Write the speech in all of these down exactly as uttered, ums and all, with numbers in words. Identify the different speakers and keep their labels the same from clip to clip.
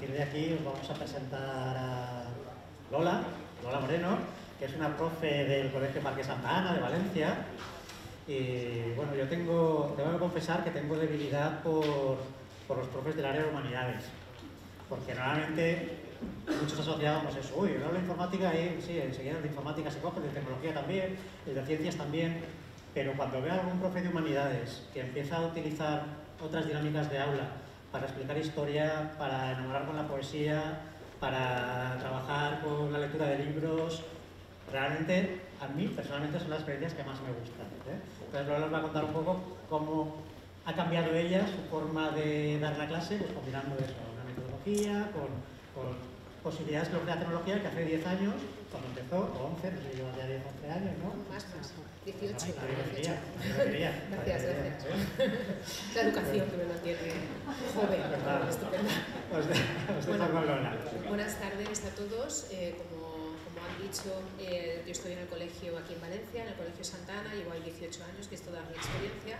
Speaker 1: partir de aquí os vamos a presentar a Lola, Lola Moreno, que es una profe del Colegio Marqués Santa Ana de Valencia. Y bueno, yo tengo, tengo que confesar que tengo debilidad por, por los profes del área de humanidades, porque normalmente muchos asociábamos eso, uy, yo hablo de informática y sí, enseguida de informática se coge, de tecnología también, de ciencias también, pero cuando veo a algún profe de humanidades que empieza a utilizar otras dinámicas de aula para explicar historia, para enamorar con la poesía, para trabajar con la lectura de libros, realmente a mí personalmente son las experiencias que más me gustan, ¿eh? Entonces Lola nos va a contar un poco cómo ha cambiado ella su forma de dar la clase, pues combinando eso, una metodología con, con posibilidades que ofrece la tecnología, que hace diez años, cuando empezó, o once, no sé, lleva ya diez, once años, ¿no?
Speaker 2: Más, más, dieciocho.
Speaker 1: dieciocho.
Speaker 2: Gracias, gracias. La educación que me mantiene joven, estupenda.
Speaker 1: Os dejo con Lola.
Speaker 2: Buenas tardes a todos. Eh, como, como han dicho, eh, yo estoy en el colegio aquí en Valencia, en el Colegio Santa Ana, llevo ahí dieciocho años, que es toda mi experiencia.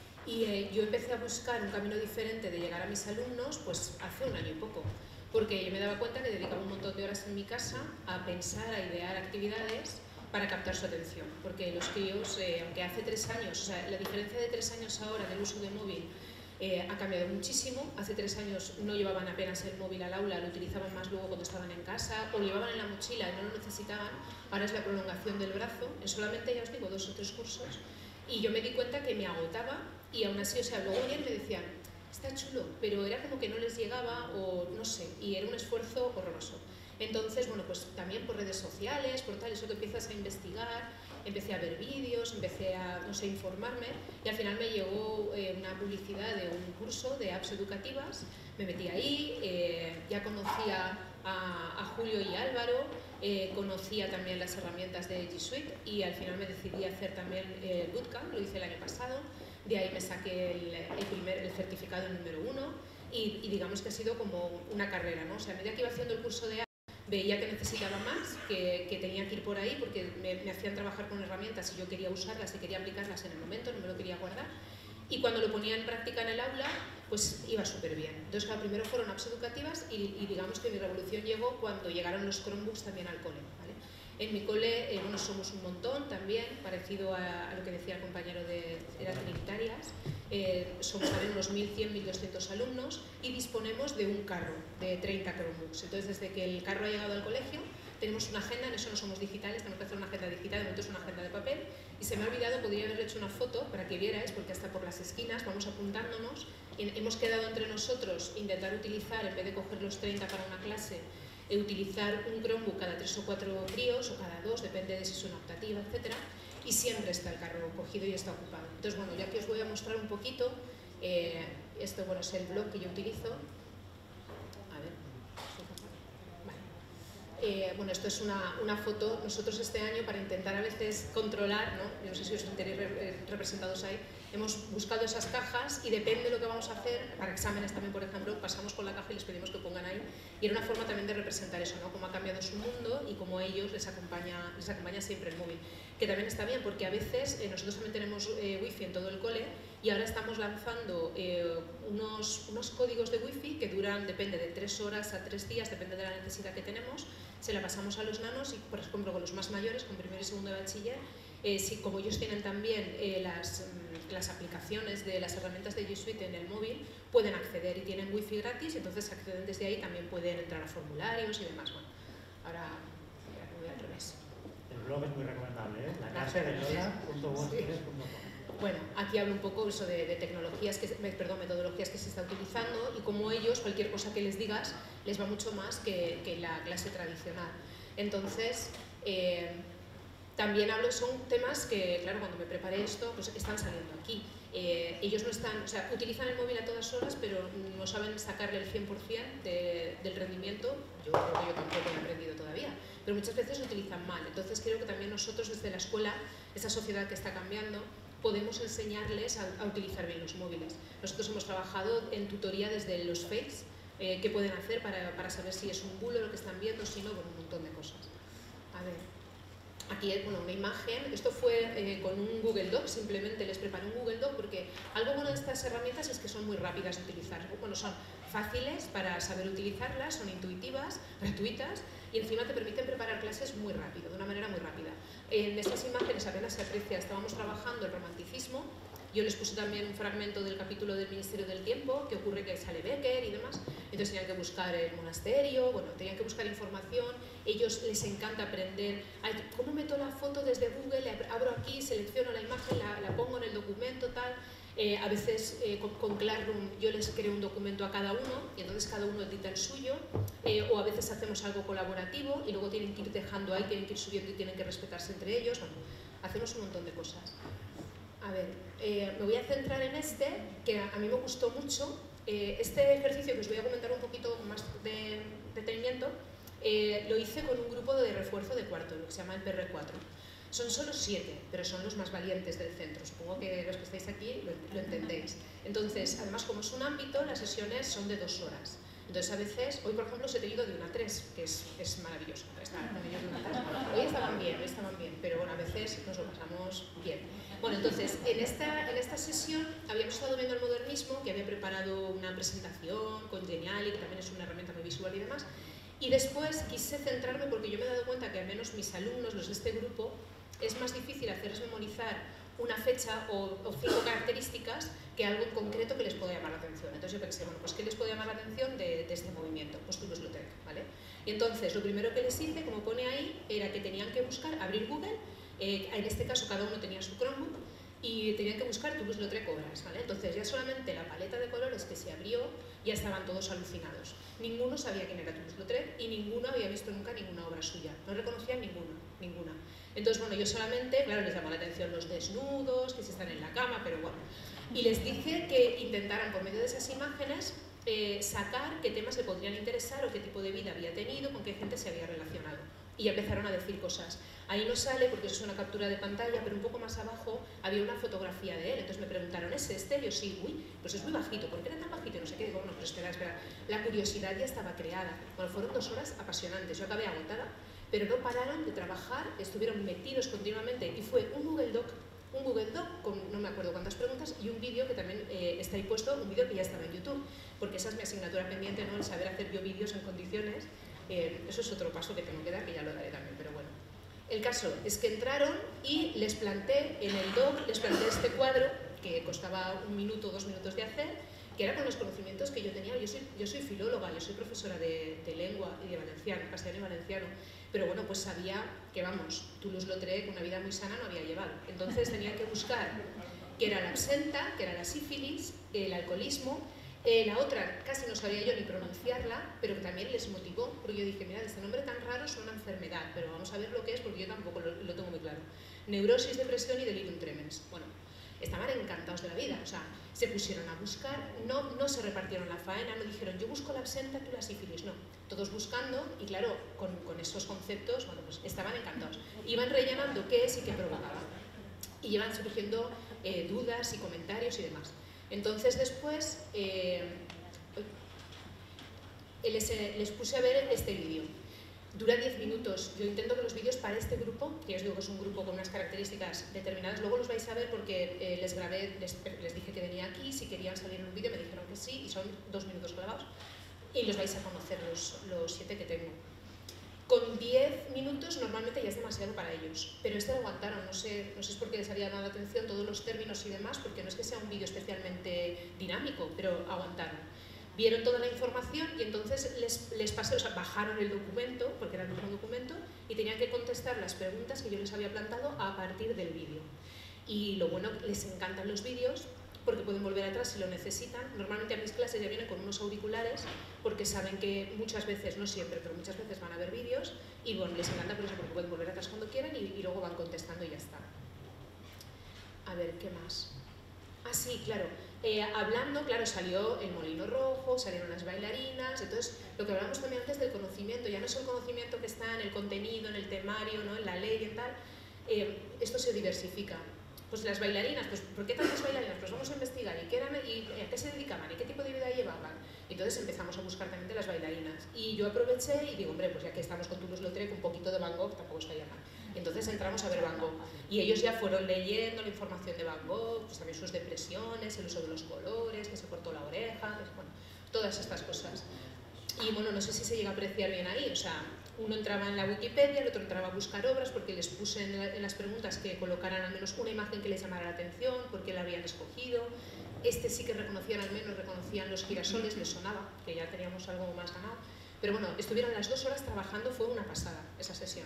Speaker 2: Y eh, yo empecé a buscar un camino diferente de llegar a mis alumnos pues hace un año y poco, porque yo me daba cuenta que dedicaba un montón de horas en mi casa a pensar, a idear actividades para captar su atención, porque los críos, eh, aunque hace tres años, o sea, la diferencia de tres años ahora del uso de móvil eh, ha cambiado muchísimo. Hace tres años no llevaban apenas el móvil al aula, lo utilizaban más luego cuando estaban en casa, o lo llevaban en la mochila y no lo necesitaban. Ahora es la prolongación del brazo, en solamente, ya os digo, dos o tres cursos, y yo me di cuenta que me agotaba, y aún así, o sea, luego bien me decían, está chulo, pero era como que no les llegaba, o no sé, y era un esfuerzo horroroso. Entonces, bueno, pues también por redes sociales, por tal, eso que empiezas a investigar, empecé a ver vídeos, empecé a, no sé, informarme, y al final me llegó eh, una publicidad de un curso de apps educativas, me metí ahí, eh, ya conocía a, a Julio y Álvaro, eh, conocía también las herramientas de G Suite, y al final me decidí a hacer también el bootcamp, lo hice el año pasado. De ahí me saqué el, el, primer, el certificado número uno y, y digamos que ha sido como una carrera, ¿no? O sea, a medida que iba haciendo el curso de A, veía que necesitaba más, que, que tenía que ir por ahí porque me, me hacían trabajar con herramientas y yo quería usarlas y quería aplicarlas en el momento, no me lo quería guardar. Y cuando lo ponía en práctica en el aula, pues iba súper bien. Entonces, claro, primero fueron apps educativas y, y digamos que mi revolución llegó cuando llegaron los Chromebooks también al cole, ¿vale? En mi cole, eh, bueno, somos un montón también, parecido a, a lo que decía el compañero de Edad Trinitarias. Eh, somos también unos mil cien, mil doscientos alumnos y disponemos de un carro de treinta Chromebooks. Entonces, desde que el carro ha llegado al colegio, tenemos una agenda, en eso no somos digitales, tenemos que hacer una agenda digital, de momento es una agenda de papel. Y se me ha olvidado, podría haberle hecho una foto para que vierais, porque hasta por las esquinas vamos apuntándonos. Y hemos quedado entre nosotros intentar utilizar, en vez de coger los treinta para una clase, e utilizar un Chromebook cada tres o cuatro críos o cada dos, depende de si es una optativa, etcétera, y siempre está el carro cogido y está ocupado. Entonces, bueno, ya que os voy a mostrar un poquito, eh, esto bueno, es el blog que yo utilizo. A ver, vale. Eh, bueno, esto es una, una foto. Nosotros este año, para intentar a veces controlar, ¿no? Yo no sé si os tenéis representados ahí, hemos buscado esas cajas y depende de lo que vamos a hacer, para exámenes también, por ejemplo, pasamos con la caja y les pedimos que pongan ahí, y era una forma también de representar eso, ¿no? Cómo ha cambiado su mundo y cómo a ellos les acompaña, les acompaña siempre el móvil, que también está bien porque a veces eh, nosotros también tenemos eh, wifi en todo el cole y ahora estamos lanzando eh, unos, unos códigos de wifi que duran, depende de tres horas a tres días, depende de la necesidad que tenemos, se la pasamos a los nanos y, por ejemplo, con los más mayores, con primero y segundo de bachiller, eh, si, como ellos tienen también eh, las, las aplicaciones de las herramientas de G Suite en el móvil, pueden acceder y tienen wifi gratis, entonces acceden desde ahí, también pueden entrar a formularios y demás. Bueno, ahora ya voy al revés.
Speaker 1: El blog es muy recomendable, ¿eh? La clase de lola punto wordpress punto com.
Speaker 2: Bueno, aquí hablo un poco eso de, de tecnologías, que, perdón, metodologías que se está utilizando y cómo ellos, cualquier cosa que les digas, les va mucho más que, que la clase tradicional. Entonces, eh, también hablo, son temas que, claro, cuando me preparé esto, pues están saliendo aquí. Eh, ellos no están, o sea, utilizan el móvil a todas horas, pero no saben sacarle el cien por cien de, del rendimiento. Yo creo que yo tampoco he aprendido todavía, pero muchas veces lo utilizan mal. Entonces creo que también nosotros desde la escuela, esa sociedad que está cambiando, podemos enseñarles a, a utilizar bien los móviles. Nosotros hemos trabajado en tutoría desde los fakes, eh, qué pueden hacer para, para saber si es un bulo lo que están viendo, si no, con un montón de cosas. A ver. Aquí es bueno, una imagen, esto fue eh, con un Google Doc, simplemente les preparé un Google Doc porque algo bueno de estas herramientas es que son muy rápidas de utilizar. Bueno, son fáciles para saber utilizarlas, son intuitivas, gratuitas y encima te permiten preparar clases muy rápido, de una manera muy rápida. En estas imágenes apenas se aprecia, estábamos trabajando el romanticismo. Yo les puse también un fragmento del capítulo del Ministerio del Tiempo, que ocurre que sale Becker y demás. Entonces tenían que buscar el monasterio, bueno, tenían que buscar información. Ellos les encanta aprender. Ay, ¿cómo meto la foto desde Google? Abro aquí, selecciono la imagen, la, la pongo en el documento, tal. Eh, a veces eh, con, con Classroom yo les creo un documento a cada uno y entonces cada uno edita el suyo. Eh, o a veces hacemos algo colaborativo y luego tienen que ir dejando ahí, tienen que ir subiendo y tienen que respetarse entre ellos. Bueno, hacemos un montón de cosas. A ver, eh, me voy a centrar en este, que a, a mí me gustó mucho. Eh, este ejercicio que os voy a comentar un poquito con más de detenimiento, eh, lo hice con un grupo de refuerzo de cuarto, lo que se llama el P R cuatro. Son solo siete, pero son los más valientes del centro. Supongo que los que estáis aquí lo, lo entendéis. Entonces, además, como es un ámbito, las sesiones son de dos horas. Entonces, a veces, hoy por ejemplo, os he tenido de una a tres, que es, es maravilloso. Estar con ellos de una a tres. Hoy estaban bien, hoy estaban bien, pero bueno, a veces nos lo pasamos bien. Bueno, entonces, en esta, en esta sesión habíamos estado viendo el modernismo, que había preparado una presentación con Geniali, que también es una herramienta muy visual y demás. Y después quise centrarme, porque yo me he dado cuenta que al menos mis alumnos, los de este grupo, es más difícil hacerles memorizar una fecha o, o cinco características que algo en concreto que les pueda llamar la atención. Entonces yo pensé, bueno, pues ¿qué les puede llamar la atención de, de este movimiento? Pues Toulouse-Lautrec, ¿vale? Y entonces lo primero que les hice, como pone ahí, era que tenían que buscar, abrir Google, eh, en este caso cada uno tenía su Chromebook, y tenían que buscar Toulouse-Lautrec obras, ¿vale? Entonces ya solamente la paleta de colores que se abrió, ya estaban todos alucinados. Ninguno sabía quién era Toulouse-Lautrec y ninguno había visto nunca ninguna obra suya. No reconocían ninguna, ninguna. Entonces, bueno, yo solamente, claro, les llamó la atención los desnudos, que se están en la cama, pero bueno. Y les dije que intentaran, por medio de esas imágenes, eh, sacar qué temas le podrían interesar o qué tipo de vida había tenido, con qué gente se había relacionado. Y ya empezaron a decir cosas. Ahí no sale porque eso es una captura de pantalla, pero un poco más abajo había una fotografía de él. Entonces me preguntaron, ¿es este? Yo sí, uy, pues es muy bajito. ¿Por qué era tan bajito? No sé qué. Digo, bueno, pero espera, espera. La curiosidad ya estaba creada. Bueno, fueron dos horas apasionantes. Yo acabé agotada, pero no pararon de trabajar, estuvieron metidos continuamente. Y fue un Google Doc, un Google Doc con no me acuerdo cuántas preguntas y un vídeo que también eh, está ahí puesto, un vídeo que ya estaba en YouTube. Porque esa es mi asignatura pendiente, ¿no? El saber hacer yo vídeos en condiciones. Eh, eso es otro paso que tengo que dar, que ya lo daré también, pero bueno. El caso es que entraron y les planté en el doc, les planté este cuadro que costaba un minuto o dos minutos de hacer, que era con los conocimientos que yo tenía. Yo soy, yo soy filóloga, yo soy profesora de, de lengua y de valenciano, castellano y valenciano, pero bueno, pues sabía que, vamos, Toulouse-Lautrec, una vida muy sana, no había llevado. Entonces tenía que buscar qué era la absenta, qué era la sífilis, el alcoholismo. Eh, la otra casi no sabía yo ni pronunciarla, pero que también les motivó, porque yo dije, mira, este nombre tan raro es una enfermedad, pero vamos a ver lo que es porque yo tampoco lo, lo tengo muy claro. Neurosis, depresión y delirium tremens. Bueno, estaban encantados de la vida, o sea, se pusieron a buscar, no, no se repartieron la faena, no dijeron, yo busco la absenta, tú la sífilis, no. Todos buscando y claro, con, con esos conceptos, bueno, pues estaban encantados. Iban rellenando qué es y qué provocaba. Y iban surgiendo eh, dudas y comentarios y demás. Entonces después eh, les, les puse a ver este vídeo. Dura diez minutos. Yo intento que los vídeos para este grupo, que os digo que es un grupo con unas características determinadas, luego los vais a ver porque eh, les grabé, les, les dije que venía aquí, si querían salir en un vídeo me dijeron que sí, y son dos minutos grabados, y los vais a conocer los, los siete que tengo. Con diez minutos normalmente ya es demasiado para ellos, pero este lo aguantaron, no sé, no sé si es porque les había llamado la atención todos los términos y demás, porque no es que sea un vídeo especialmente dinámico, pero aguantaron. Vieron toda la información y entonces les, les pasé, o sea, bajaron el documento, porque era el mismo documento, y tenían que contestar las preguntas que yo les había plantado a partir del vídeo. Y lo bueno, les encantan los vídeos, porque pueden volver atrás si lo necesitan. Normalmente a mis clases ya vienen con unos auriculares porque saben que muchas veces, no siempre, pero muchas veces van a ver vídeos y bueno, les encanta por eso, porque pueden volver atrás cuando quieran y, y luego van contestando y ya está. A ver, ¿qué más? Ah, sí, claro. Eh, hablando, claro, salió el molino rojo, salieron las bailarinas, entonces lo que hablamos también antes del conocimiento, ya no es el conocimiento que está en el contenido, en el temario, ¿no? En la ley y tal, eh, esto se diversifica. Pues las bailarinas, pues ¿por qué tantas bailarinas? Pues vamos a investigar, ¿y, qué eran, y a qué se dedicaban? ¿Y qué tipo de vida llevaban? Y entonces empezamos a buscar también de las bailarinas. Y yo aproveché y digo, hombre, pues ya que estamos con Toulouse-Lautrec, un poquito de Van Gogh tampoco estaría mal. Y entonces entramos a ver Van Gogh. Y ellos ya fueron leyendo la información de Van Gogh, pues también sus depresiones, el uso de los colores, que se cortó la oreja, que, bueno, todas estas cosas. Y bueno, no sé si se llega a apreciar bien ahí, o sea, uno entraba en la Wikipedia, el otro entraba a buscar obras porque les puse en, la, en las preguntas que colocaran al menos una imagen que les llamara la atención, porque la habían escogido. Este sí que reconocían, al menos reconocían los girasoles, les sonaba, que ya teníamos algo más ganado. Pero bueno, estuvieron las dos horas trabajando, fue una pasada esa sesión.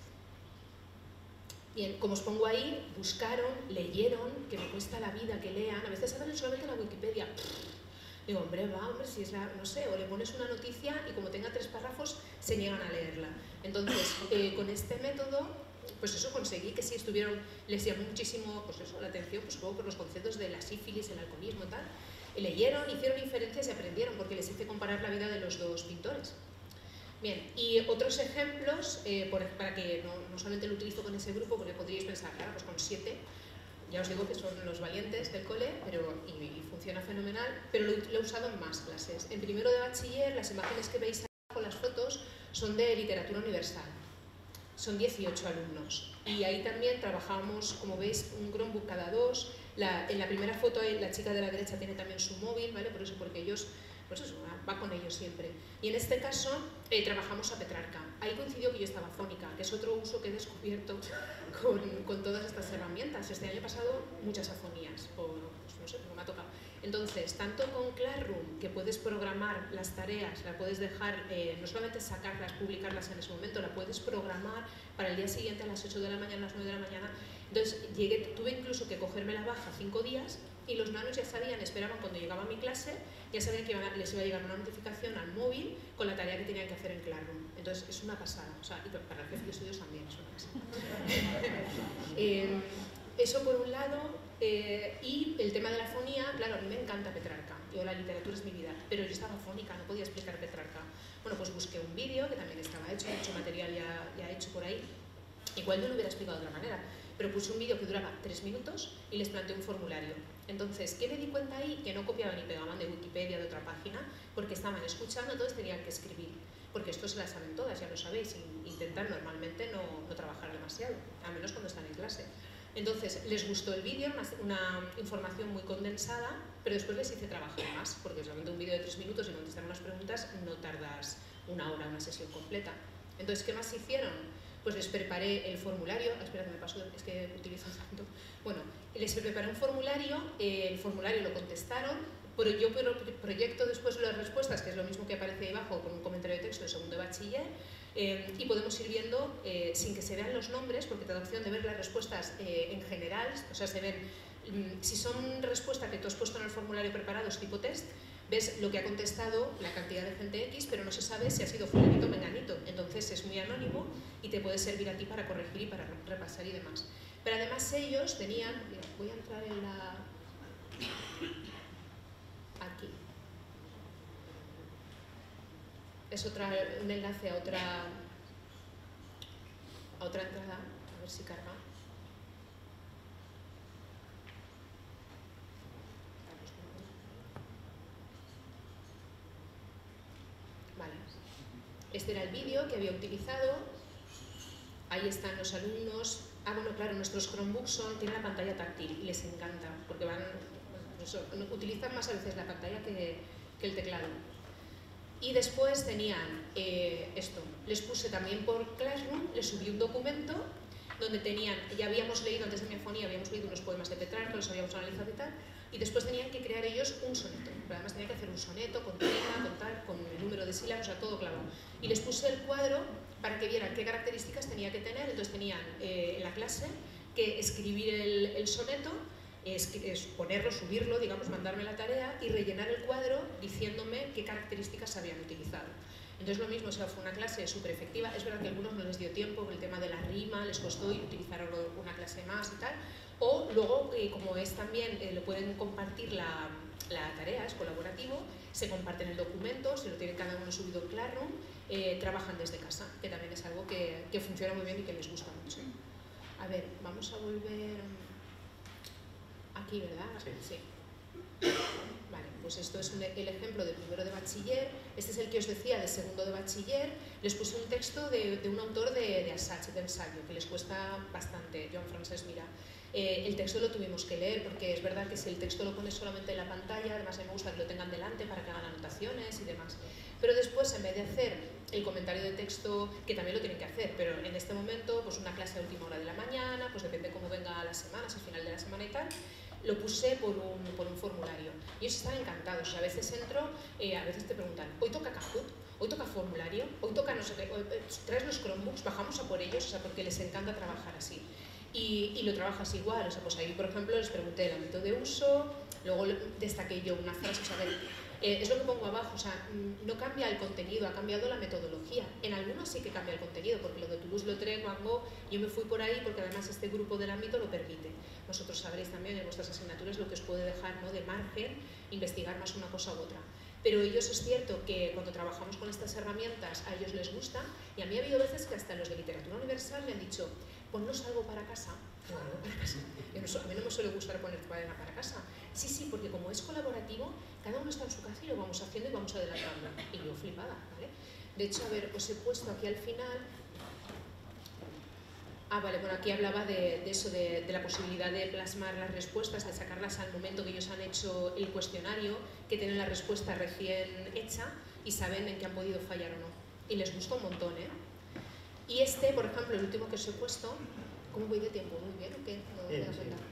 Speaker 2: Bien, como os pongo ahí, buscaron, leyeron, que me cuesta la vida que lean, a veces abren solamente la Wikipedia. Digo, hombre, va, hombre, si es la, no sé, o le pones una noticia y como tenga tres párrafos, se niegan a leerla. Entonces, eh, con este método, pues eso conseguí que sí estuvieron, les llamó muchísimo, pues eso, la atención, pues luego por los conceptos de la sífilis, el alcoholismo y tal. Y leyeron, hicieron inferencias y aprendieron, porque les hice comparar la vida de los dos pintores. Bien, y otros ejemplos, eh, por, para que no, no solamente lo utilizo con ese grupo, porque podríais pensar, claro, pues con siete, ya os digo que son los valientes del cole, pero, y, y funciona fenomenal, pero lo, lo he usado en más clases. En primero de bachiller, las imágenes que veis ahí con las fotos son de literatura universal. Son dieciocho alumnos. Y ahí también trabajamos, como veis, un Chromebook cada dos. La, en la primera foto, la chica de la derecha tiene también su móvil, ¿vale? Por eso, porque ellos, pues eso, va con ellos siempre. Y en este caso, eh, trabajamos a Petrarca. Ahí coincidió que yo estaba fónica, que es otro uso que he descubierto con, con todas estas herramientas. Este año pasado, muchas afonías, o pues, no sé, me ha tocado. Entonces, tanto con Classroom, que puedes programar las tareas, la puedes dejar, eh, no solamente sacarlas, publicarlas en ese momento, la puedes programar para el día siguiente a las ocho de la mañana, a las nueve de la mañana. Entonces, llegué, tuve incluso que cogerme la baja cinco días y los nanos ya sabían, esperaban cuando llegaba a mi clase, ya sabían que iban a, les iba a llegar una notificación al móvil con la tarea que tenían que hacer en Classroom. Entonces, es una pasada. O sea, y para el jefe de estudios también es una pasada. eh, eso por un lado. Eh, y el tema de la fonía, claro, a mí me encanta Petrarca, yo la literatura es mi vida, pero yo estaba fónica, no podía explicar Petrarca. Bueno, pues busqué un vídeo que también estaba hecho, mucho material ya, ya hecho por ahí, igual yo lo hubiera explicado de otra manera, pero puse un vídeo que duraba tres minutos y les planteé un formulario. Entonces, ¿qué me di cuenta ahí? Que no copiaban ni pegaban de Wikipedia, de otra página, porque estaban escuchando, entonces tenían que escribir, porque esto se las saben todas, ya lo sabéis, intentan normalmente no, no trabajar demasiado, a menos cuando están en clase. Entonces, les gustó el vídeo, una, una información muy condensada, pero después les hice trabajar más, porque solamente un vídeo de tres minutos y contestar unas preguntas no tardas una hora, una sesión completa. Entonces, ¿qué más hicieron? Pues les preparé el formulario, espera que me paso, es que utilizo tanto. Bueno, les preparé un formulario, eh, el formulario lo contestaron, pero yo proyecto después las respuestas, que es lo mismo que aparece ahí abajo con un comentario de texto de segundo de bachiller, eh, y podemos ir viendo, eh, sin que se vean los nombres, porque te da opción de ver las respuestas eh, en general, o sea, se ven, mm, si son respuestas que tú has puesto en el formulario preparados tipo test, ves lo que ha contestado la cantidad de gente X, pero no se sabe si ha sido fulanito o menganito, entonces es muy anónimo y te puede servir a ti para corregir y para repasar y demás. Pero además ellos tenían, mira, voy a entrar en la... aquí. Es otra, un enlace a otra, a otra entrada, a ver si carga. Vale. Este era el vídeo que había utilizado. Ahí están los alumnos. Ah, bueno, claro, nuestros Chromebooks son, tienen la pantalla táctil y les encanta, porque van, pues, utilizan más a veces la pantalla que, que el teclado. Y después tenían eh, esto, les puse también por Classroom, les subí un documento donde tenían, ya habíamos leído antes de mi afonía, habíamos leído unos poemas de Petrarca, los habíamos analizado y tal, y después tenían que crear ellos un soneto, pero además tenían que hacer un soneto con rima, con tal, con el número de sílabas, o sea, todo clavado. Y les puse el cuadro para que vieran qué características tenía que tener, entonces tenían eh, en la clase que escribir el, el soneto, Es, es ponerlo, subirlo, digamos, mandarme la tarea y rellenar el cuadro diciéndome qué características habían utilizado. Entonces lo mismo, o sea, fue una clase súper efectiva. Es verdad que a algunos no les dio tiempo por el tema de la rima, les costó y utilizaron una clase más y tal. O luego, eh, como es también, eh, lo pueden compartir la, la tarea, es colaborativo, se comparten el documento, se lo tienen cada uno subido en Classroom, eh, trabajan desde casa, que también es algo que, que funciona muy bien y que les gusta mucho. A ver, vamos a volver... Aquí, ¿verdad?
Speaker 1: Sí.
Speaker 2: Sí. Vale, pues esto es un, el ejemplo de primero de bachiller. Este es el que os decía de segundo de bachiller. Les puse un texto de, de un autor de, de Assaig, de ensayo, que les cuesta bastante, Joan Francesc Mirà. Eh, el texto lo tuvimos que leer, porque es verdad que si el texto lo pones solamente en la pantalla, además a mí me gusta que lo tengan delante para que hagan anotaciones y demás. Pero después, en vez de hacer el comentario de texto, que también lo tienen que hacer, pero en este momento, pues una clase a última hora de la mañana, pues depende cómo venga las semanas, al final de la semana y tal, lo puse por un, por un formulario. Y ellos están encantados. O sea, a veces entro, eh, a veces te preguntan, ¿hoy toca Kahoot? ¿Hoy toca formulario? ¿Hoy toca no sé qué? ¿Traes los Chromebooks? Bajamos a por ellos, o sea, porque les encanta trabajar así. Y, y lo trabajas igual, o sea, pues ahí, por ejemplo, les pregunté el ámbito de uso, luego destaqué yo una frase, o sea, ver, eh, es lo que pongo abajo, o sea, no cambia el contenido, ha cambiado la metodología. En algunos sí que cambia el contenido, porque lo de Toulouse-Lautrec, Van Gogh, yo me fui por ahí porque además este grupo del ámbito lo permite. Vosotros sabréis también en vuestras asignaturas lo que os puede dejar, ¿no?, de margen, investigar más una cosa u otra. Pero ellos es cierto que cuando trabajamos con estas herramientas a ellos les gusta, y a mí ha habido veces que hasta los de literatura universal me han dicho, ponnos algo para casa. Para casa. Yo no, a mí no me suele gustar poner cadena para casa. Sí, sí, porque como es colaborativo, cada uno está en su casa y lo vamos haciendo y vamos adelantando. Y yo flipada, ¿vale? De hecho, a ver, os he puesto aquí al final... Ah, vale, bueno, aquí hablaba de, de eso, de, de la posibilidad de plasmar las respuestas, de sacarlas al momento que ellos han hecho el cuestionario, que tienen la respuesta recién hecha y saben en qué han podido fallar o no. Y les gusta un montón, ¿eh? Y este, por ejemplo, el último que os he puesto, ¿cómo voy de tiempo? ¿Muy bien o qué? No me das cuenta.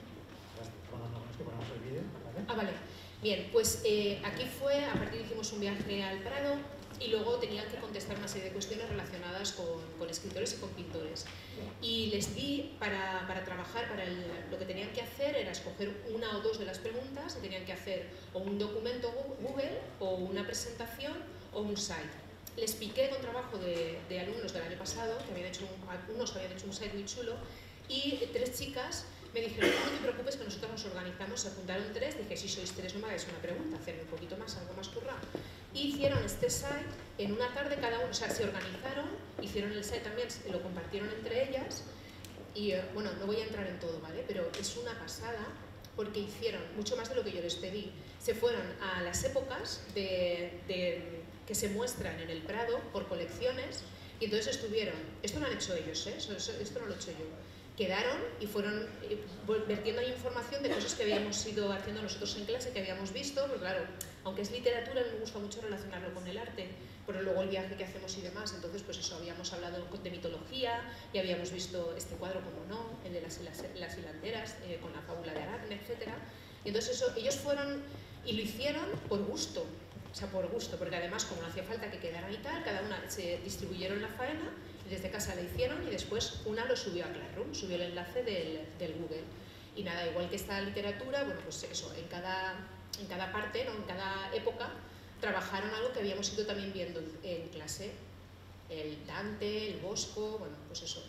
Speaker 2: Ah, vale. Bien, pues eh, aquí fue, a partir de hicimos un viaje al Prado y luego tenían que contestar una serie de cuestiones relacionadas con, con escritores y con pintores. Y les di, para, para trabajar, para el, lo que tenían que hacer era escoger una o dos de las preguntas y tenían que hacer o un documento Google o una presentación o un site. Les piqué con trabajo de, de alumnos del año pasado, que habían hecho un, algunos habían hecho un site muy chulo, y tres chicas me dijeron, no te preocupes que nosotros nos organizamos, se juntaron tres, dije, si sois tres no me hagáis una pregunta, hacerme un poquito más, algo más currado. Y hicieron este site en una tarde cada uno, o sea, se organizaron, hicieron el site también, lo compartieron entre ellas, y bueno, no voy a entrar en todo, ¿vale? Pero es una pasada, porque hicieron mucho más de lo que yo les pedí. Se fueron a las épocas de, de, que se muestran en el Prado por colecciones, y entonces estuvieron, esto lo han hecho ellos, ¿eh? esto, esto no lo he hecho yo, quedaron y fueron vertiendo ahí información de cosas que habíamos ido haciendo nosotros en clase, que habíamos visto, pero claro, aunque es literatura, me gusta mucho relacionarlo con el arte, pero luego el viaje que hacemos y demás, entonces pues eso, habíamos hablado de mitología y habíamos visto este cuadro, como no, el de las, las, las hilanderas, eh, con la fábula de Aracne, etcétera. Y entonces eso, ellos fueron y lo hicieron por gusto, o sea, por gusto, porque además como no hacía falta que quedaran y tal, cada una se distribuyeron la faena, desde casa la hicieron y después una lo subió a Classroom, subió el enlace del, del Google. Y nada, igual que esta literatura, bueno, pues eso, en cada, en cada parte, ¿no?, en cada época, trabajaron algo que habíamos ido también viendo en clase, el Dante, el Bosco, bueno, pues eso.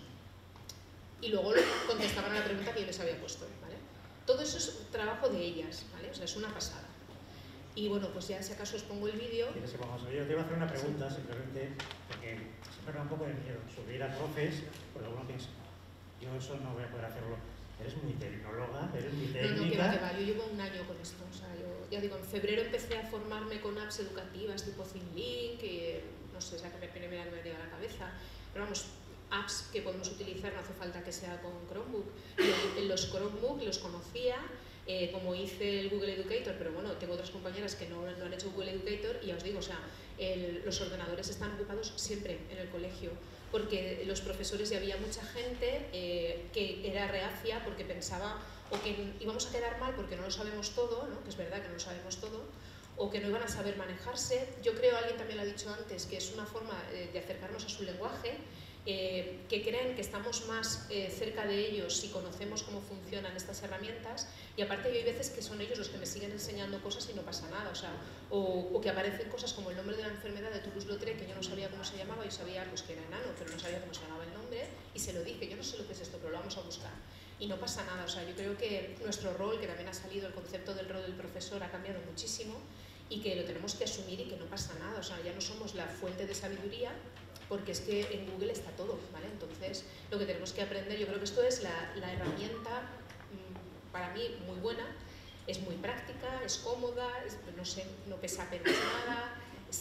Speaker 2: Y luego contestaban a la pregunta que yo les había puesto, ¿vale? Todo eso es trabajo de ellas, ¿vale? O sea, es una pasada. Y bueno, pues ya si acaso os pongo el vídeo.
Speaker 1: Yo te iba a hacer una pregunta, sí, simplemente, porque siempre me da un poco de miedo subir a profes, porque alguno piensa, yo eso no voy a poder hacerlo. Eres muy tecnóloga, eres muy técnica.
Speaker 2: No, no, que va, que va. Yo llevo un año con esto. O sea, yo, ya digo, en febrero empecé a formarme con apps educativas tipo ThinkLink, que no sé, es la que me, me, me llega a la cabeza. Pero vamos, apps que podemos utilizar, no hace falta que sea con Chromebook. Yo, los Chromebook los conocía, eh, como hice el Google Educator, pero bueno, tengo otras compañeras que no, no han hecho Google Educator y ya os digo, o sea, el, los ordenadores están ocupados siempre en el colegio, porque los profesores, ya había mucha gente eh, que era reacia porque pensaba o que íbamos a quedar mal porque no lo sabemos todo, ¿no?, que es verdad que no lo sabemos todo, o que no iban a saber manejarse. Yo creo, alguien también lo ha dicho antes, que es una forma de acercarnos a su lenguaje, eh, que creen que estamos más eh, cerca de ellos si conocemos cómo funcionan estas herramientas, y aparte yo hay veces que son ellos los que me siguen enseñando cosas y no pasa nada, o sea, o, o que aparecen cosas como el nombre de la enfermedad de Toulouse-Lautrec, que yo no sabía cómo se llamaba, yo sabía pues, que era enano, pero no sabía cómo se llamaba el nombre, y se lo dije, yo no sé lo que es esto, pero lo vamos a buscar. Y no pasa nada, o sea, yo creo que nuestro rol, que también ha salido, el concepto del rol del profesor ha cambiado muchísimo, y que lo tenemos que asumir y que no pasa nada, o sea, ya no somos la fuente de sabiduría, porque es que en Google está todo, ¿vale? Entonces, lo que tenemos que aprender, yo creo que esto es la, la herramienta, mmm, para mí, muy buena, es muy práctica, es cómoda, es, no sé, no pesa apenas nada, es, es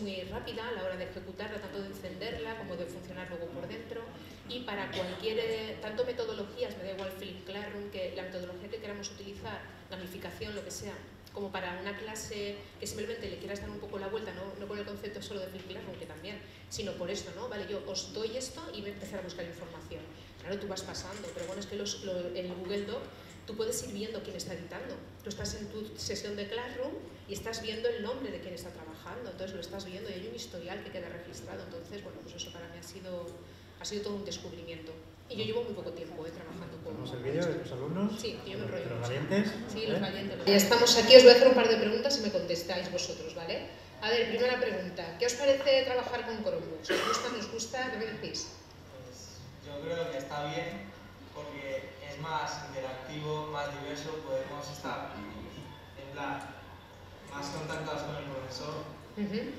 Speaker 2: muy rápida a la hora de ejecutarla, tanto de encenderla como de funcionar luego por dentro. Y para cualquier, tanto metodologías, me da igual Philip Classroom, que la metodología que queramos utilizar, gamificación, lo que sea, como para una clase que simplemente le quieras dar un poco la vuelta, no, no por el concepto solo de Philip Classroom, que también, sino por esto, ¿no? Vale, yo os doy esto y voy a empezar a buscar información. Claro, tú vas pasando, pero bueno, es que los, lo, en el Google Doc tú puedes ir viendo quién está editando. Tú estás en tu sesión de Classroom y estás viendo el nombre de quién está trabajando, entonces lo estás viendo y hay un historial que queda registrado. Entonces, bueno, pues eso para mí ha sido, ha sido todo un descubrimiento. Y yo llevo muy poco tiempo eh, trabajando con...
Speaker 1: ¿Tenemos el vídeo de tus alumnos?
Speaker 2: Sí, yo me enrollo.
Speaker 1: ¿Los valientes?
Speaker 2: Sí,
Speaker 1: ¿Eh?
Speaker 2: los valientes. Ya estamos aquí, os voy a hacer un par de preguntas y me contestáis vosotros, ¿vale? A ver, primera pregunta. ¿Qué os parece trabajar con Chromebooks? ¿Os gusta, no os gusta? ¿Qué me decís?
Speaker 3: Pues yo creo que está bien porque es más interactivo, más diverso, podemos estar en plan más contactados con el profesor
Speaker 2: Uh-huh.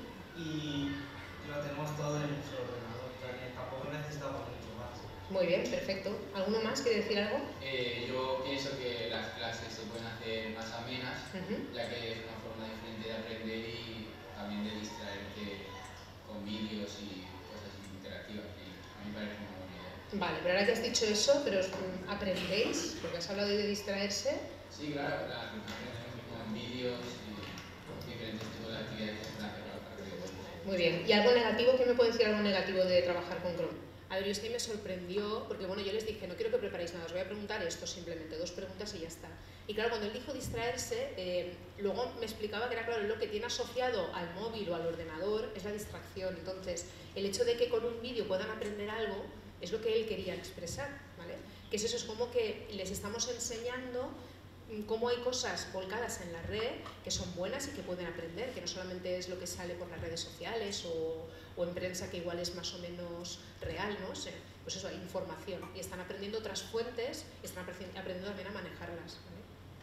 Speaker 3: y lo tenemos todo en nuestro ordenador, también tampoco necesitamos mucho más.
Speaker 2: Muy bien, perfecto. ¿Alguno más quiere decir algo?
Speaker 4: Eh, yo pienso que las clases se pueden hacer más amenas,
Speaker 2: Uh-huh.
Speaker 4: ya que es una forma diferente de aprender y también de distraerte con vídeos y cosas interactivas. Y a mí me parece una buena idea.
Speaker 2: Vale, pero ahora que has dicho eso, pero mm, ¿aprendéis? Porque has hablado de distraerse.
Speaker 4: Sí, claro, las aprendemos con vídeos y diferentes tipos de actividades que se pueden hacer para aprender.
Speaker 2: Muy bien. ¿Y algo negativo? ¿Quién me puede decir algo negativo de trabajar con Chrome? A ver, yo este me sorprendió, porque bueno, yo les dije, no quiero que preparéis nada, os voy a preguntar esto simplemente, dos preguntas y ya está. Y claro, cuando él dijo distraerse, eh, luego me explicaba que era claro, lo que tiene asociado al móvil o al ordenador es la distracción. Entonces, el hecho de que con un vídeo puedan aprender algo es lo que él quería expresar, ¿vale? Que es eso, es como que les estamos enseñando cómo hay cosas volcadas en la red que son buenas y que pueden aprender, que no solamente es lo que sale por las redes sociales o, o en prensa que igual es más o menos real, ¿no? O sea, pues eso, hay información y están aprendiendo otras fuentes y están aprendiendo también a manejarlas, ¿vale?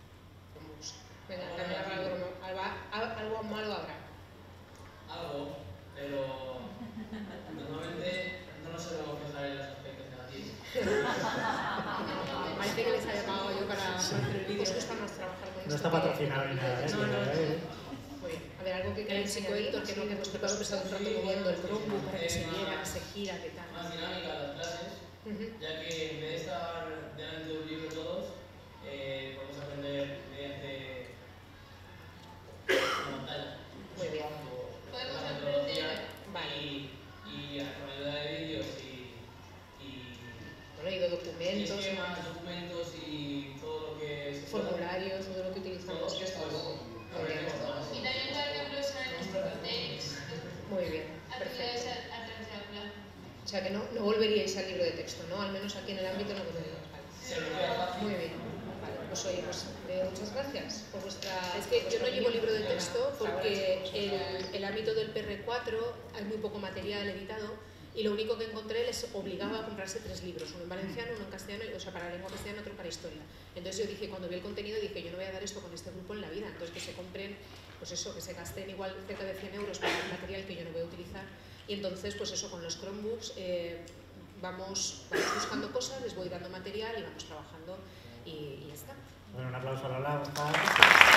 Speaker 2: Vamos. Venga, también habrá algo, algo malo habrá.
Speaker 5: Algo, pero normalmente no nos solemos fijar en los aspectos negativos.
Speaker 2: Parece que les haya pagado yo para hacer el vídeo. ¿Os gusta más trabajar con esto?
Speaker 1: No está patrocinado ni nada, ¿eh?
Speaker 2: No, no, no.
Speaker 1: ¿Eh?
Speaker 2: Muy bien. A ver, algo que queráis decir, Héctor, que no, que vuestro padre está un rato moviendo el Chromebook para que se viera, que se gira, que tal.
Speaker 5: Más dinámica las clases,
Speaker 2: Uh-huh.
Speaker 5: ya que en vez de estar delante de un libro todos, eh, podemos aprender mediante una pantalla.
Speaker 2: Muy bien.
Speaker 5: Podemos la metodología
Speaker 2: Vale.
Speaker 5: y, y con ayuda de vídeos y, y,
Speaker 2: Bueno, y de
Speaker 5: y
Speaker 2: documentos,
Speaker 5: esquemas, documentos y todo lo que se
Speaker 2: formularios, todo lo que utilizamos.
Speaker 5: Todo esto es
Speaker 2: Muy bien.
Speaker 6: Y también, por ejemplo, usar text,
Speaker 2: Muy bien,
Speaker 6: actividades
Speaker 2: perfecto.
Speaker 6: a través de aula.
Speaker 2: O sea que no, no volveríais al libro de texto, ¿no? Al menos aquí en el ámbito no volveríais. Vale. Muy bien. Vale, pues oye, pues eh, muchas gracias por vuestra... Es que yo no llevo libro de texto porque el, el ámbito del P R cuatro hay muy poco material editado y lo único que encontré les obligaba a comprarse tres libros, uno en valenciano, uno en castellano, o sea, para lengua castellana, otro para historia. Entonces yo dije, cuando vi el contenido, dije, yo no voy a dar esto con este grupo en la vida, entonces que se compren, pues eso, que se gasten igual cerca de cien euros para el material que yo no voy a utilizar. Y entonces, pues eso, con los Chromebooks eh, vamos, vamos buscando cosas, les voy dando material y vamos trabajando y, y ya está.
Speaker 1: Bueno, un aplauso a Lola.